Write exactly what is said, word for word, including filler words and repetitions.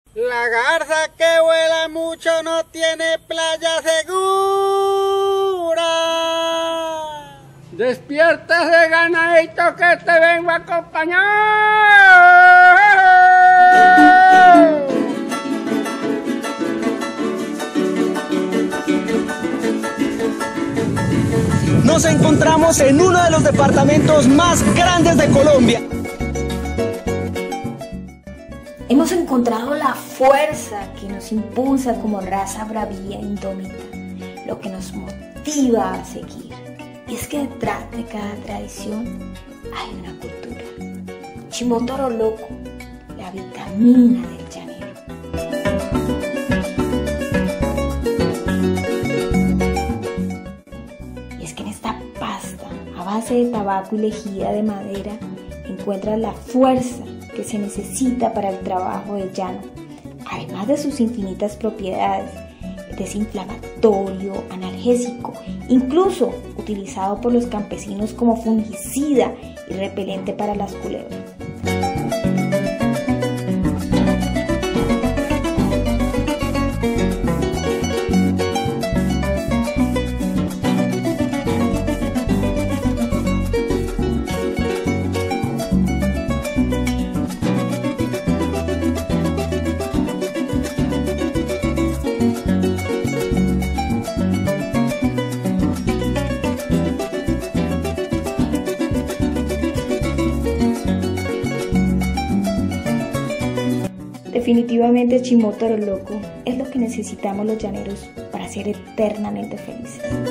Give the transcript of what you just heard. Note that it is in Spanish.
La garza que vuela mucho no tiene playa segura. Despiértase, ganadito, que te vengo a acompañar. Nos encontramos en uno de los departamentos más grandes de Colombia. Hemos encontrado la fuerza que nos impulsa como raza bravía e indómita, lo que nos motiva a seguir. Y es que detrás de cada tradición hay una cultura. Chimotoro Loco, la vitamina del llanero. Y es que en esta pasta, a base de tabaco y lejía de madera, encuentras la fuerza que se necesita para el trabajo de llano, además de sus infinitas propiedades. Desinflamatorio, analgésico, incluso utilizado por los campesinos como fungicida y repelente para las culebras. Definitivamente Chimotoro Loco es lo que necesitamos los llaneros para ser eternamente felices.